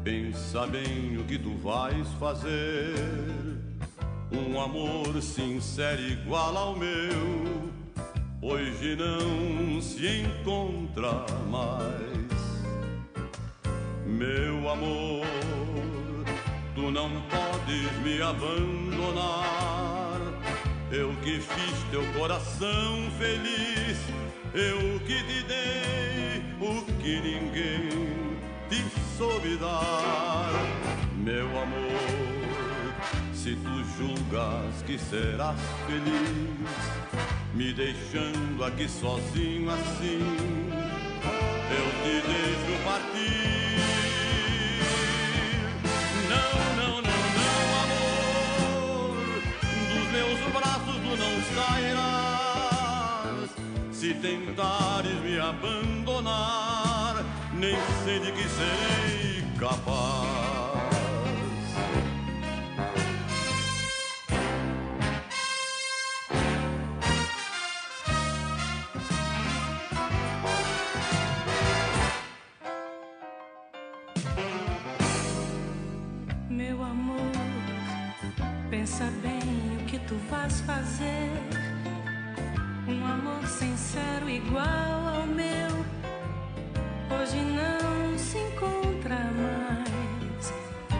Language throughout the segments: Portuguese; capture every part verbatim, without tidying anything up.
Pensa bem o que tu vais fazer. Um amor sincero igual ao meu hoje não se encontra mais. Meu amor, tu não podes me abandonar. Eu que fiz teu coração feliz, eu que te dei o que ninguém te soube dar. Meu amor, se tu julgas que serás feliz me deixando aqui sozinho assim, eu te deixo partir. Não, não, não, não, amor, dos meus braços tu não sairás. Se tentares me abandonar, nem sei de que serei capaz. Meu amor, pensa bem o que tu vais fazer. Um amor sincero igual ao meu hoje não se encontra mais.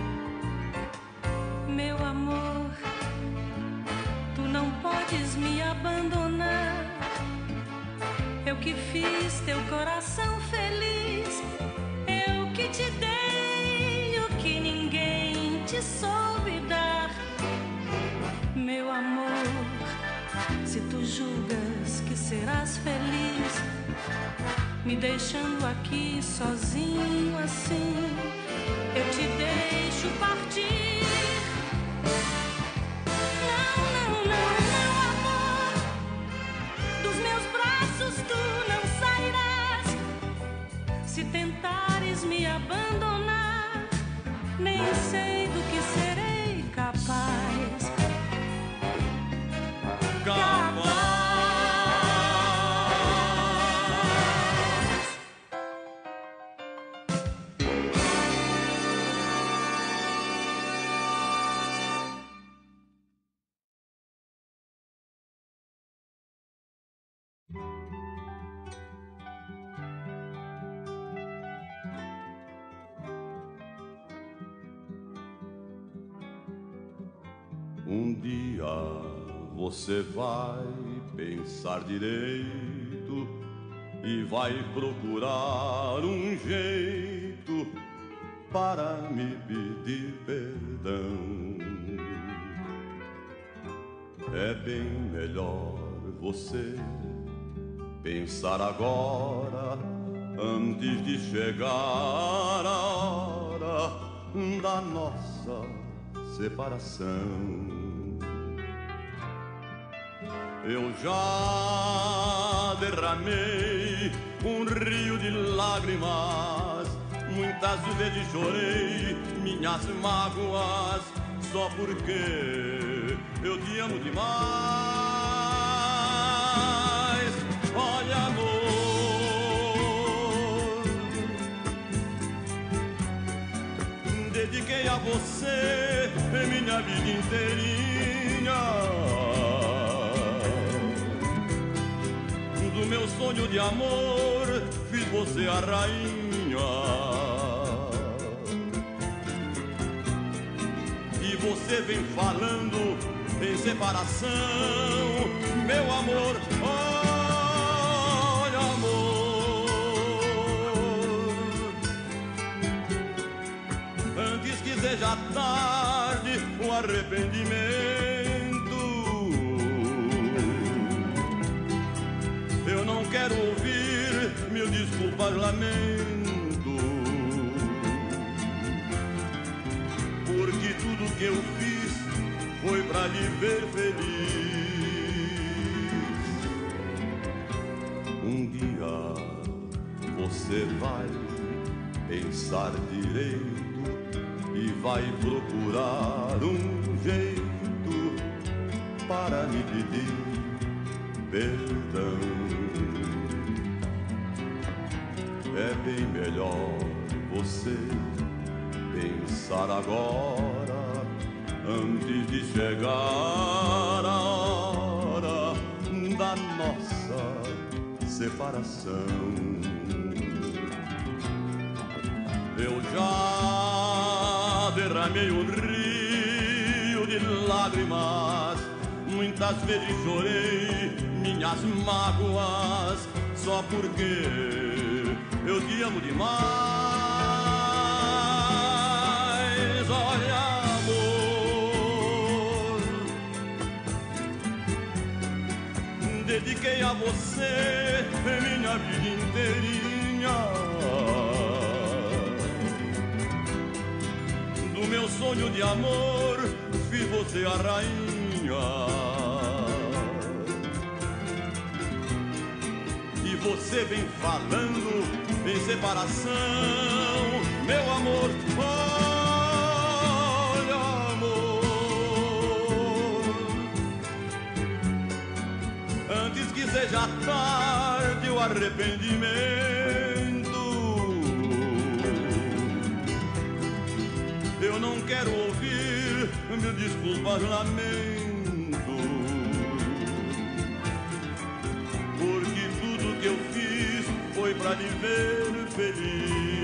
Meu amor, tu não podes me abandonar. Eu que fiz teu coração feliz, eu que te dei o que ninguém te soube dar. Meu amor, se tu julgas que serás feliz me deixando aqui sozinho assim, eu te deixo partir. Não, não, não, não, amor, dos meus braços tu não sairás. Se tentares me abandonar, nem sei do que serei capaz. Capaz. Um dia você vai pensar direito e vai procurar um jeito para me pedir perdão. É bem melhor você pensar agora, antes de chegar a hora da nossa separação. Eu já derramei um rio de lágrimas, muitas vezes chorei minhas mágoas, só porque eu te amo demais. Olha, amor, dediquei a você minha vida inteirinha. Do meu sonho de amor fiz você a rainha. E você vem falando em separação. Meu amor, olha, amor, antes que seja tarde o arrependimento, eu não quero ouvir mil desculpas, lamento, porque tudo que eu fiz foi pra lhe ver feliz. Um dia você vai pensar direito e vai procurar um jeito para me pedir perdão. É bem melhor você pensar agora, antes de chegar a hora da nossa separação. Eu já derramei um rio de lágrimas, muitas vezes chorei minhas mágoas, só porque eu te amo demais. Olha, amor, dediquei a você minha vida inteirinha. Do meu sonho de amor fiz você a rainha. E você vem falando em separação, meu amor. Olha, amor, antes que seja tarde o arrependimento, eu não quero ouvir mil desculpas, lamento, porque tudo que eu fiz foi pra lhe ver feliz.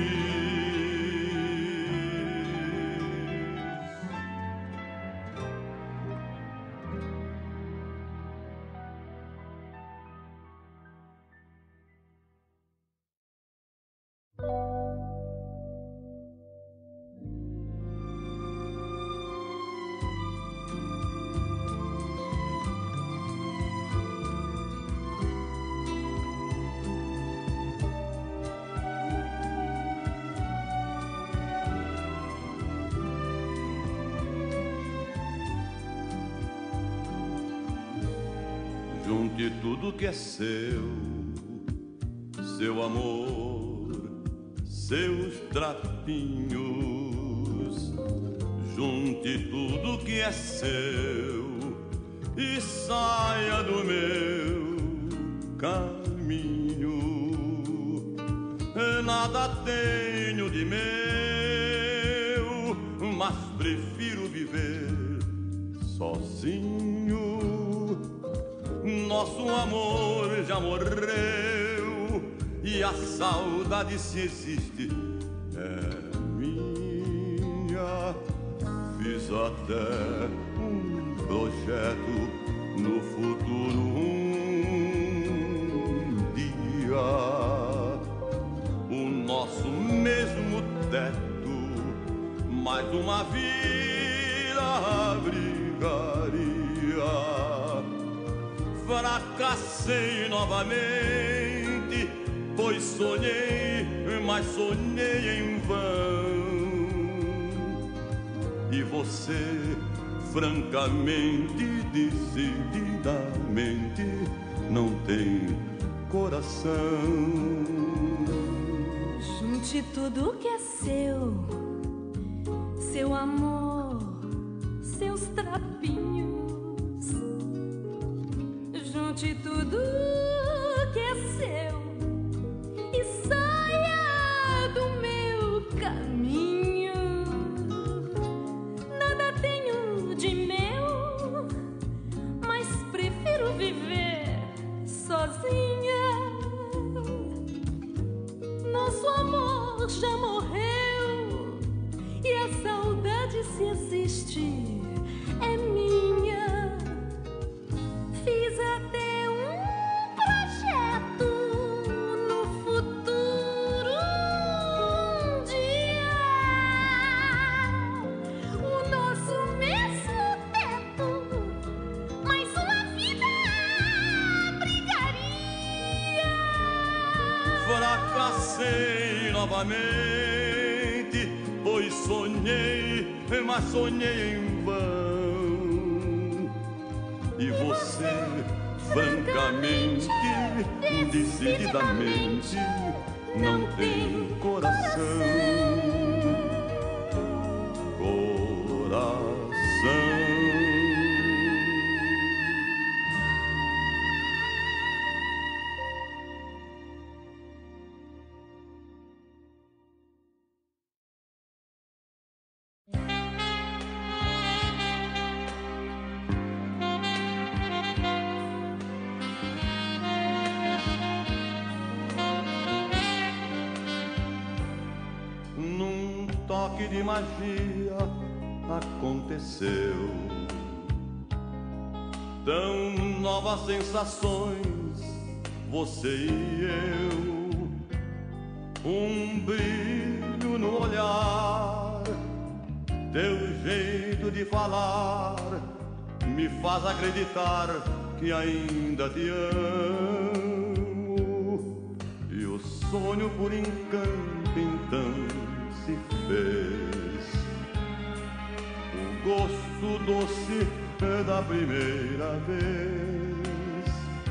Junte tudo que é seu, seu amor, seus trapinhos. Junte tudo que é seu e saia do meu caminho. Nada tenho de meu, mas prefiro viver sozinho. Nosso amor já morreu e a saudade, se existe, é minha. Fiz até um projeto no futuro, um dia o nosso mesmo teto, mais uma vida abrigaria. Fracassei novamente, pois sonhei, mas sonhei em vão. E você, francamente, decididamente, não tem coração. Junte tudo que é seu, seu amor, seus trapinhos. Junte tudo que é seu e saia do meu caminho. Nada tenho de meu, mas prefiro viver sozinha. Nosso amor já morreu e a saudade, se existe, é minha. Fiz até um projeto no futuro, um dia o nosso mesmo teto, mais uma vida abrigaria. Fracassei novamente, pois sonhei, mas sonhei em vão. E você, francamente, decididamente, não tem coração. toque de magia aconteceu. Tão novas sensações, você e eu. Um brilho no olhar, teu jeito de falar me faz acreditar que ainda te amo. E o sonho por encanto então se fez. O gosto doce da primeira vez.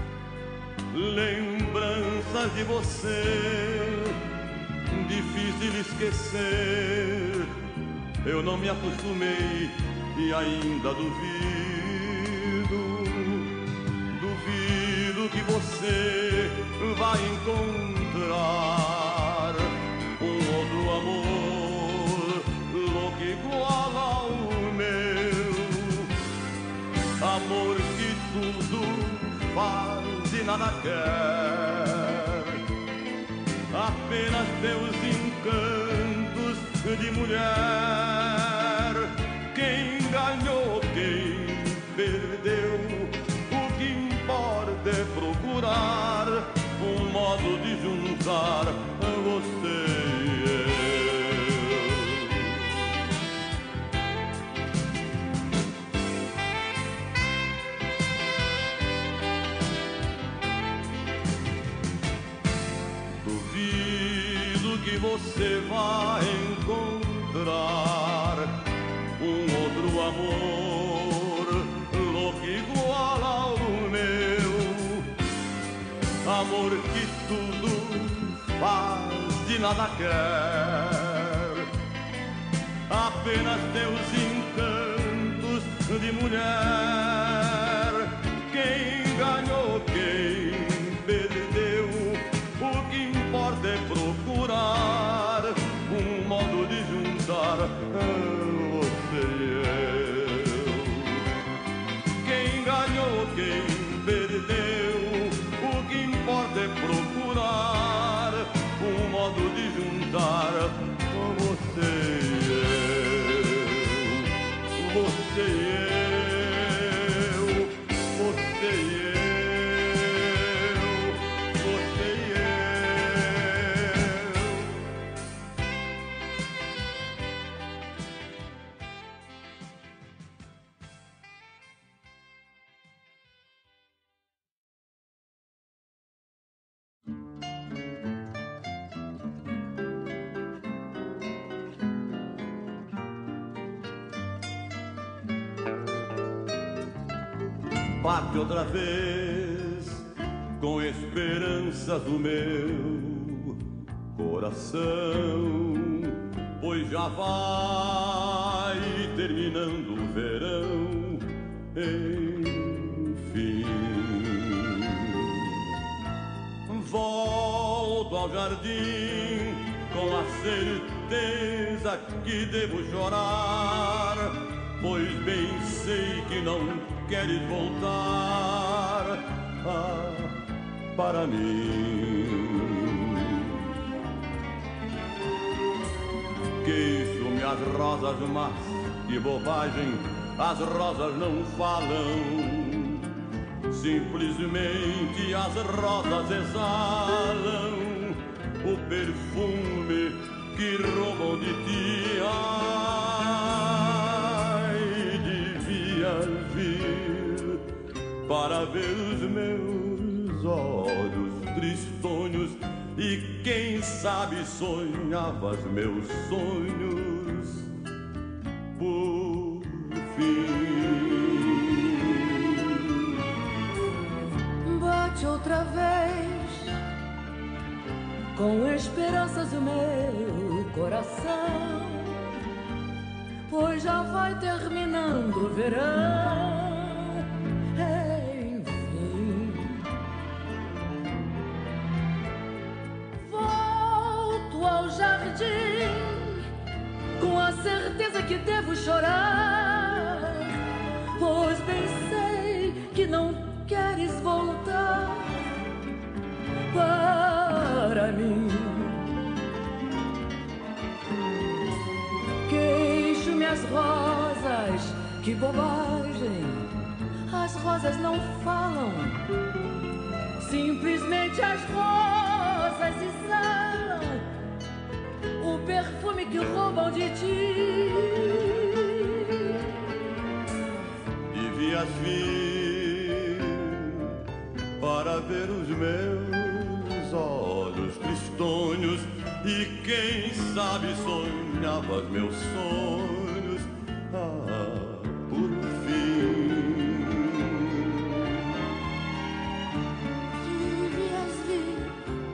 Lembranças de você, difícil de esquecer. Eu não me acostumei e ainda duvido. Duvido que você vai encontrar um outro amor louco igual ao meu. Amor que tudo faz e nada quer, apenas teus encantos de mulher. Quem ganhou, quem perdeu, o que importa é procurar um modo de juntar você e eu. Que você vai encontrar um outro amor louco igual ao meu. Amor que tudo faz e nada quer, apenas teus encantos de mulher. Quem ganhou, quem perdeu, o que importa é procurar um modo de juntar você e eu. Quem ganhou, quem perdeu, o que importa é procurar um modo de juntar você e eu. Você e eu, você e eu. Bate outra vez com esperanças do meu coração, pois já vai terminando o verão, enfim. Volto ao jardim com a certeza que devo chorar, pois bem sei que não queres voltar ah, para mim. Queixo-me as rosas, mas que bobagem, as rosas não falam. Simplesmente as rosas exalam o perfume que roubam de ti. Ai, devias vir para ver os meus olhos tristonhos e quem sabe sonhavas meus sonhos por fim. Bate outra vez com esperanças o meu coração, pois já vai terminando o verão. Enfim, volto ao jardim com a certeza que devo chorar, pois bem sei que não queres voltar para mim. as rosas, que bobagem. As rosas não falam, simplesmente as rosas exalam o perfume que roubam de ti. Devias vir para ver os meus olhos tristonhos e quem sabe sonhavas meus sonhos. Ah, por fim. Devias vir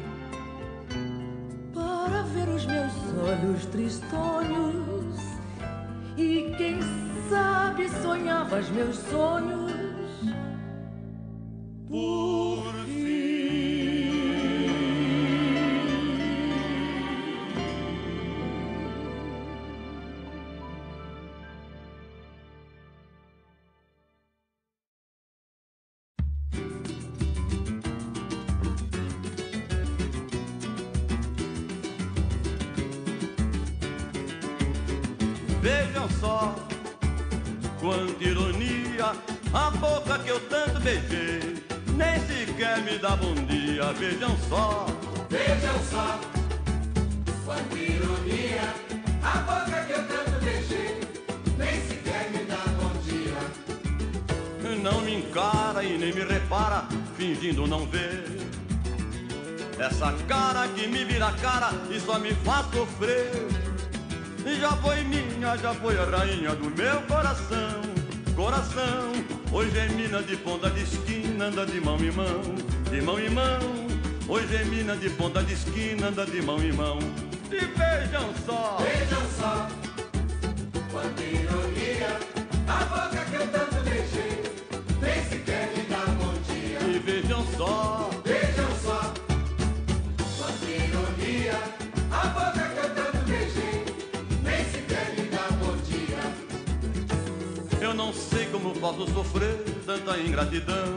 para ver os meus olhos tristonhos e quem sabe sonhavas meus sonhos. Por vejam só quanta ironia, a boca que eu tanto beijei nem sequer me dá bom dia. Vejam só, vejam só quanta ironia, a boca que eu tanto beijei nem sequer me dá bom dia. Não me encara e nem me repara, fingindo não ver essa cara que me vira a cara e só me faz sofrer. Já foi minha, já foi a rainha do meu coração. Coração, hoje é mina de ponta de esquina, anda de mão em mão, de mão em mão. Hoje é mina de ponta de esquina, anda de mão em mão. E vejam só, vejam só quanta ironia, a boca que eu tanto beijei nem sequer me dá bom dia. E vejam só, vejam só quanta ironia, a boca que eu tanto beijei nem sequer me dá bom dia. Eu não sei como posso sofrer tanta ingratidão.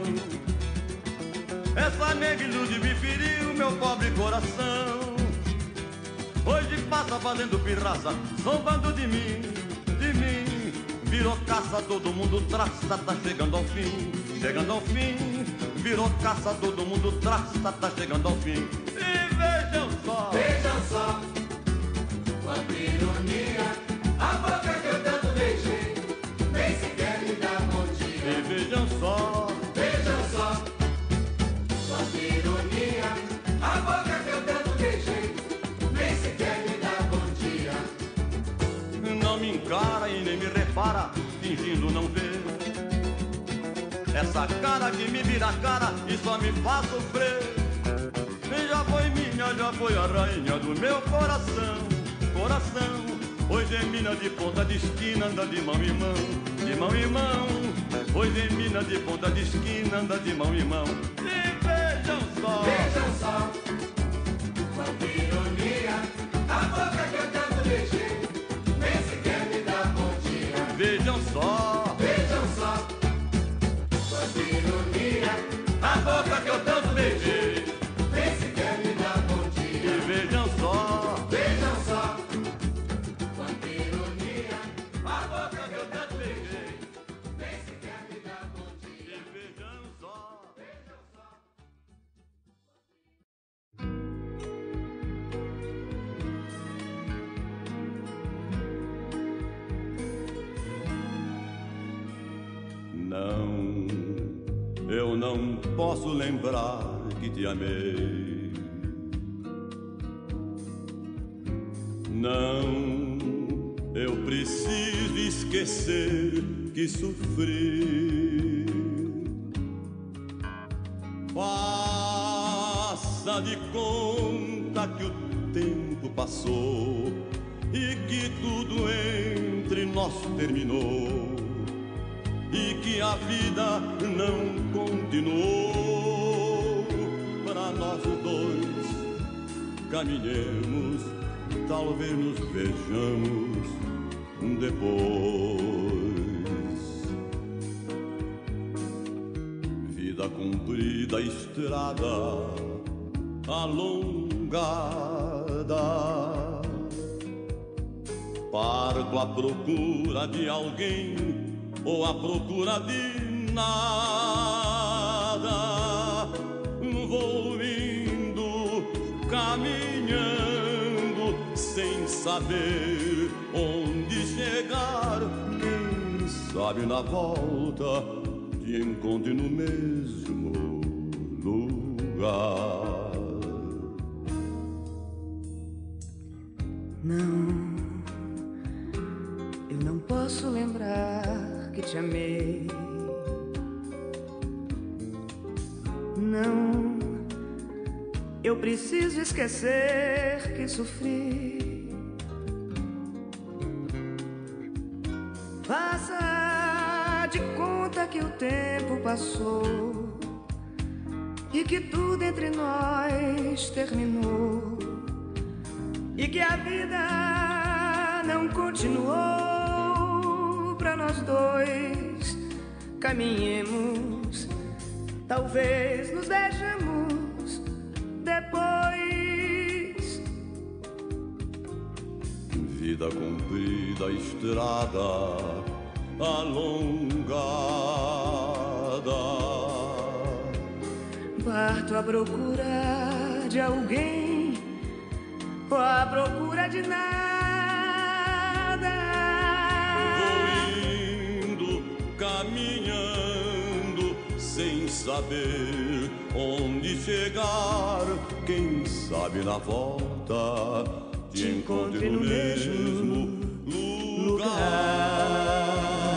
Essa nega ilude me feriu meu pobre coração. Hoje passa fazendo pirraça, zombando de mim, de mim. Virou caça, todo mundo traça, tá chegando ao fim, chegando ao fim. Virou caça, todo mundo traça, tá chegando ao fim. E vejam só, vejam só quanta ironia, a boca que eu tanto beijei nem sequer me dá bom dia. E vejam só, vejam só quanta ironia, a boca que eu tanto beijei nem sequer me dá bom dia. não me encara e nem me repara, fingindo não ver essa cara que me vira a cara e só me faz sofrer. Já foi minha, já foi a rainha do meu coração. Coração, hoje é mina de ponta de esquina, anda de mão em mão, de mão em mão. Hoje é mina de ponta de esquina, anda de mão em mão. E vejam só, vejam só quanta ironia, a boca que eu tanto beijei nem sequer me dá bom dia. vejam só, vejam só quanta ironia, a boca que eu tanto beijei nem sequer me dá bom dia. e vejam só, vejam só quanta ironia, a boca que eu tanto beijei nem sequer me dá bom dia. e vejam só. Não, eu não posso lembrar que te amei. Não, eu preciso esquecer que sofri. Faça de conta que o tempo passou e que tudo entre nós terminou e que a vida não continuou. Para nós dois caminhemos, talvez nos vejamos depois. Vida comprida, estrada alongada, parto à procura de alguém ou à procura de nada. Vou indo, caminhando, sem saber onde chegar. Quem sabe na volta te encontre no mesmo lugar. Não, eu não posso lembrar que te amei. Não, eu preciso esquecer que sofri. Faça de conta que o tempo passou e que tudo entre nós terminou, e que a vida não continuou pra nós dois. Caminhemos, talvez nos vejamos depois. Vida comprida, estrada alongada, parto à procura de alguém ou à procura de nada. Vou indo, caminhando, sem saber onde chegar. Quem sabe na volta te encontre no mesmo lugar.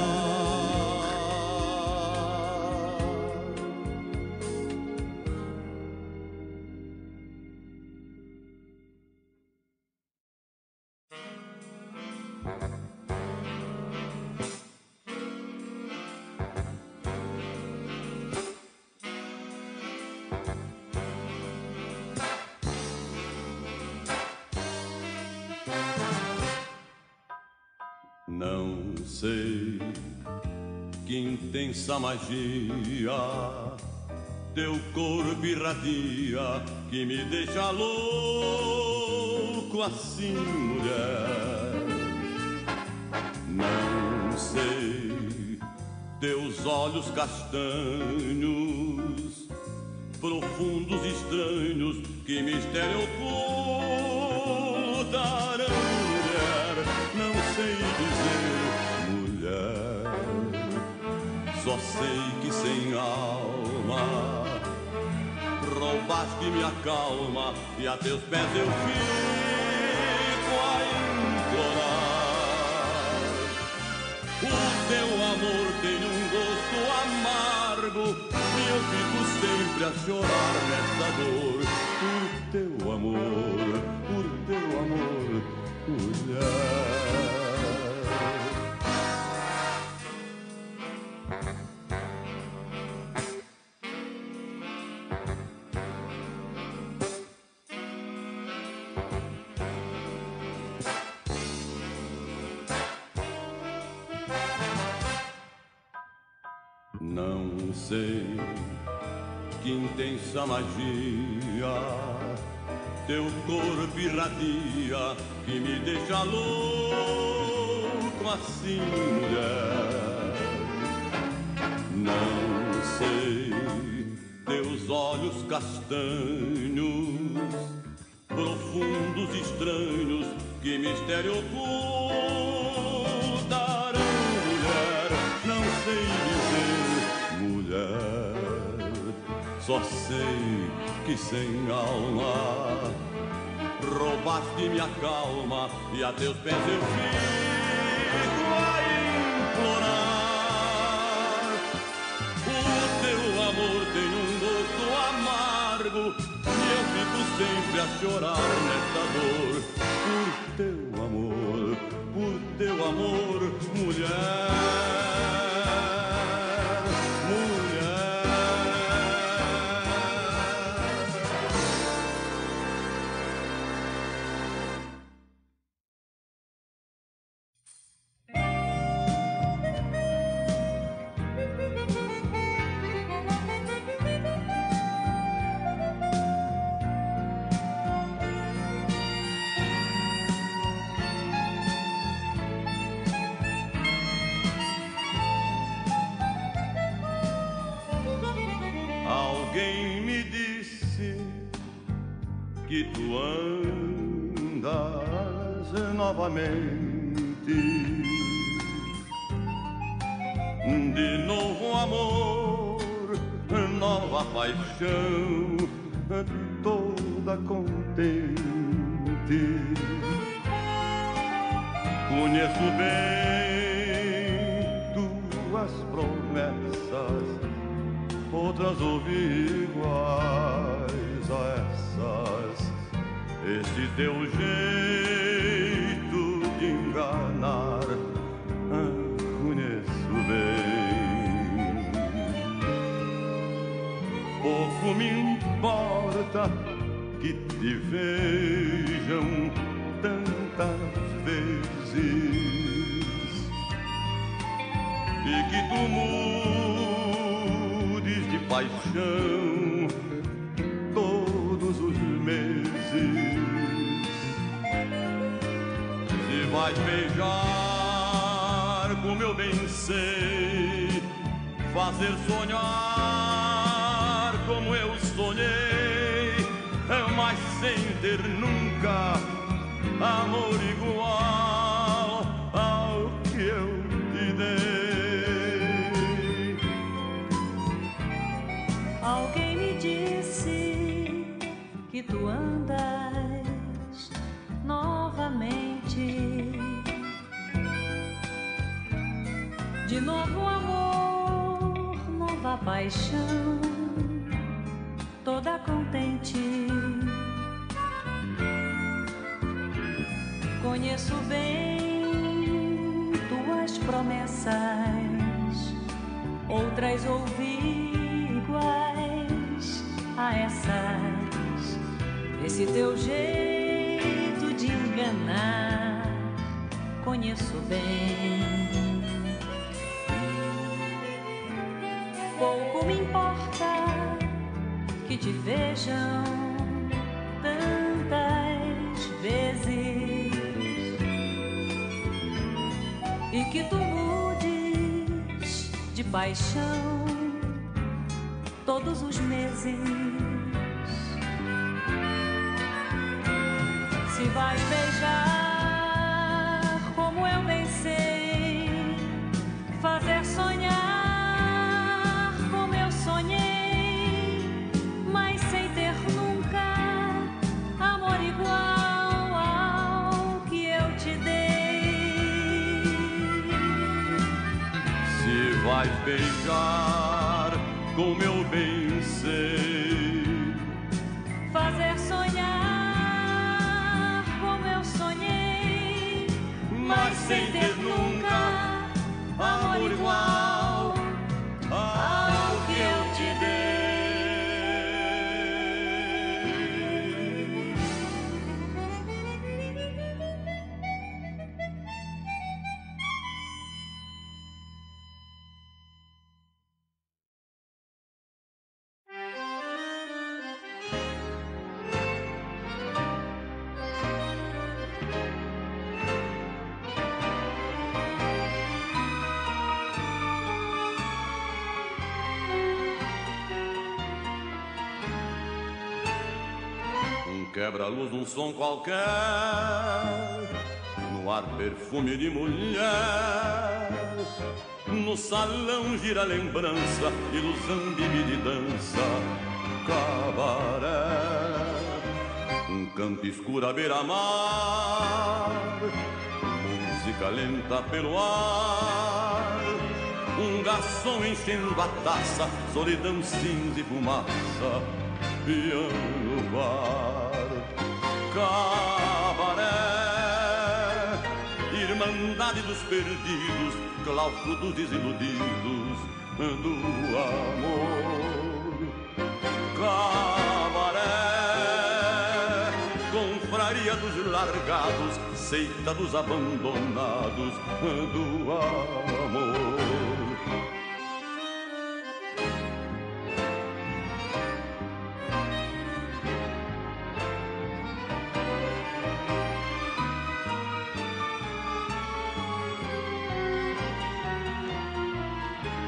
Não sei que intensa magia teu corpo irradia, que me deixa louco assim, mulher. Não sei, teus olhos castanhos, profundos e estranhos, que mistério ocultarão, mulher. Não sei dizer, mulher, só sei que sem alma roubaste minha calma, e a teus pés eu fico a implorar. O teu amor tem um gosto amargo, e eu fico sempre a chorar nessa dor. Por teu amor, por teu amor, mulher. Não sei que intensa magia teu corpo irradia, que me deixa louco assim, mulher. Não sei, teus olhos castanhos, profundos e estranhos, que mistério ocultarão, mulher. Não sei dizer, mulher, só sei que sem alma roubaste minha calma, e a teus pés eu fico a implorar. O teu amor tem um gosto amargo, e eu fico sempre a chorar nesta dor. Por teu amor, por teu amor, mulher. que tu andas novamente. De novo amor, nova paixão, toda contente. Conheço bem tuas promessas, outras ouvi iguais a essas. Esse teu jeito de enganar, conheço bem. Pouco me importa que te vejam tantas vezes e que tu mudes de paixão todos os meses. Se vais beijar como eu bem sei, fazer sonhar como eu sonhei, mas sem ter nunca amor igual ao que eu te dei. Alguém me disse que tu andas novamente. De novo amor, nova paixão, toda contente. Conheço bem tuas promessas, outras ouvi iguais a essas. Esse teu jeito de enganar, conheço bem. Pouco me importa que te vejam tantas vezes e que tu mudes de paixão todos os meses. Se vais beijar como eu bem sei, fazer sonhar como eu sonhei, mas sem ter nunca amor igual ao que eu te dei. Se vais beijar como eu bem sei, fazer sonhar como eu sonhei, mas sem ter nunca amor igual ao que eu te dei. Quebra-luz, um som qualquer, no ar perfume de mulher, no salão gira lembrança, ilusão vive de dança, cabaré. Um canto escuro à beira-mar, música lenta pelo ar, um garçom enchendo a taça, solidão, cinza e fumaça, piano, bar. Cabaré, irmandade dos perdidos, claustro dos desiludidos do amor. Cabaré, confraria dos largados, seita dos abandonados do amor.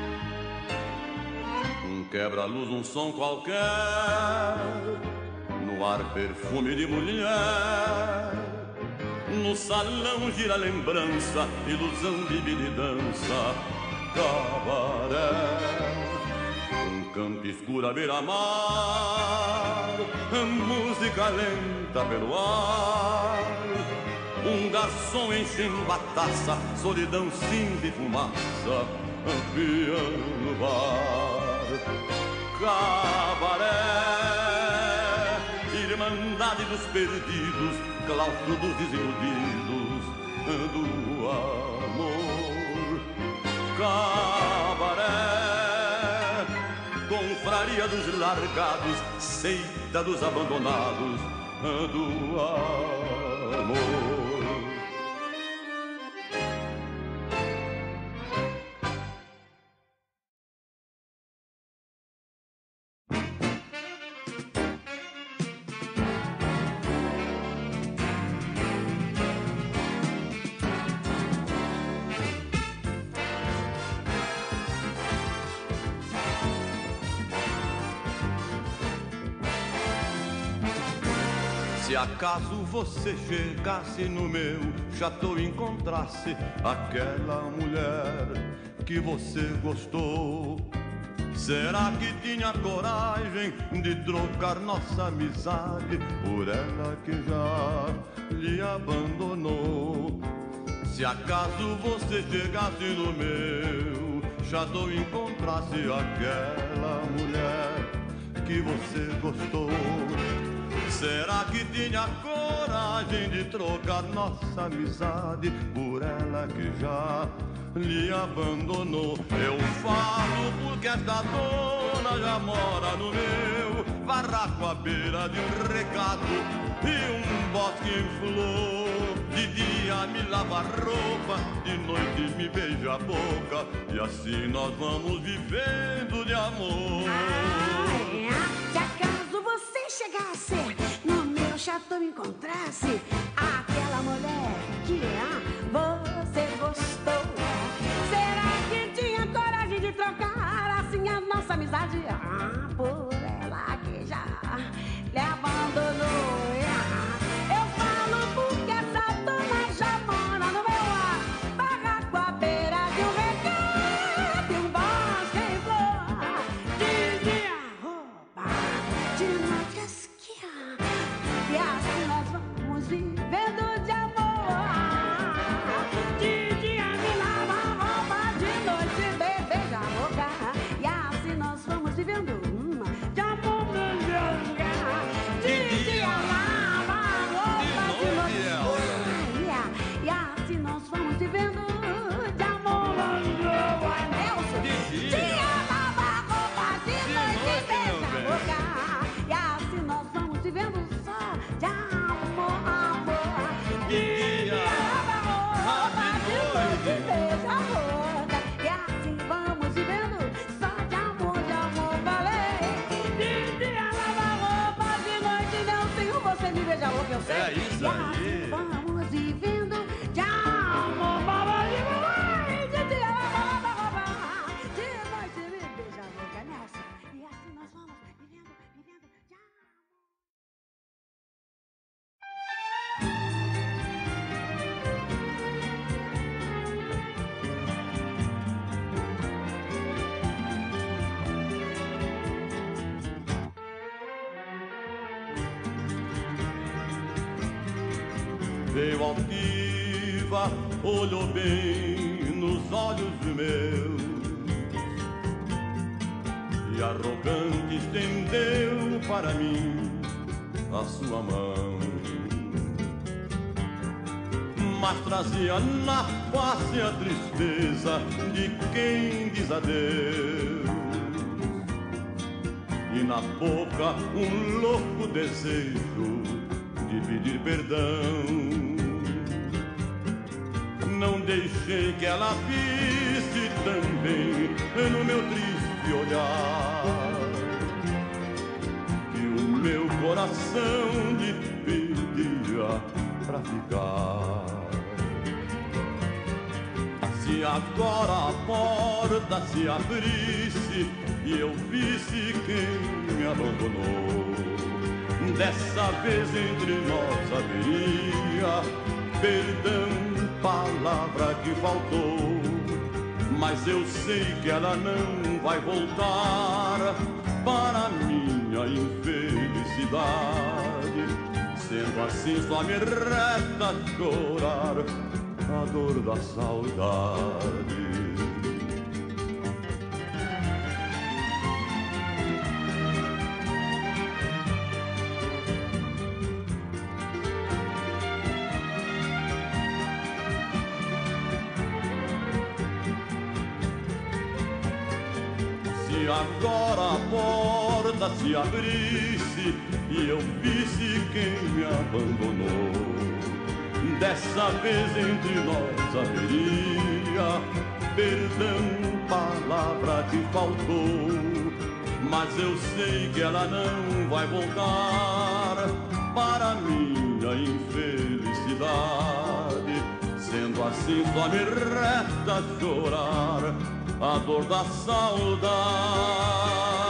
Quebra-luz, um som qualquer, no no ar perfume de mulher. No salão gira lembrança, ilusão de vida e dança, cabaré. Um campo escuro à beira-mar, música lenta pelo ar. Um garçom enchendo a taça, solidão, cinza e fumaça, piano no bar. Cabaré, irmandade dos perdidos, claustro dos desiludidos do amor. Cabaré, confraria dos largados, seita dos abandonados do amor. Se acaso você chegasse no meu chateau e encontrasse aquela mulher que você gostou, será que tinha coragem de trocar nossa amizade por ela que já lhe abandonou? Se acaso você chegasse no meu chateau e encontrasse aquela mulher que você gostou, será que tinha coragem de trocar nossa amizade por ela que já lhe abandonou? Eu falo porque esta dona já mora no meu barraco à beira de um regato e um bosque em flor. De dia me lava a roupa, de noite me beija a boca, e assim nós vamos vivendo de amor. Ai, se acaso você chegasse no meu chateau e encontrasse aquela mulher que ah, você gostou, será que tinha coragem de trocar assim a nossa amizade ah, por ela que já lhe abandonou? Eu falo porque essa dona já mora no meu barraco à beira de um regato e um bosque em flor. De dia roupa, de noite esquiar, e assim nós vamos vivendo de amor. De dia me lava a roupa, de noite beija a boca, e assim nós vamos vivendo hum, de amor, beijanga. De dia lava a roupa, de noite esquiar, e assim nós vamos vivendo de amor. Nelson, de dia lava a roupa, de noite beija a boca, e assim nós vamos vivendo só de amor, amor. De dia lava a roupa, de noite beija a boca, e assim vamos vivendo só de amor, de amor, falei. De dia lava a roupa, de noite Nelson, você me beija a boca, eu sei. É isso E aí. assim vamos vivendo de amor, falei. De dia lava a roupa, de noite me beija a boca, Nelson, e assim nós vamos vivendo, vivendo de amor. Veio altiva, olhou bem nos olhos meus e arrogante estendeu para mim a sua mão, mas trazia na face a tristeza de quem diz adeus, e na boca um louco desejo de pedir perdão. Não deixei que ela visse também no meu triste olhar que o meu coração lhe pedia pra ficar. Se agora a porta se abrisse e eu visse quem me abandonou, Dessa vez entre nós haveria perdão, palavra que faltou. Mas eu sei que ela não vai voltar para minha infelicidade. Sendo assim só me resta chorar a dor da saudade. Se agora a porta se abrisse e eu visse quem me abandonou, dessa vez entre nós haveria perdão, palavra que faltou. Mas eu sei que ela não vai voltar para minha infelicidade. Sendo assim só me resta chorar a dor da saudade.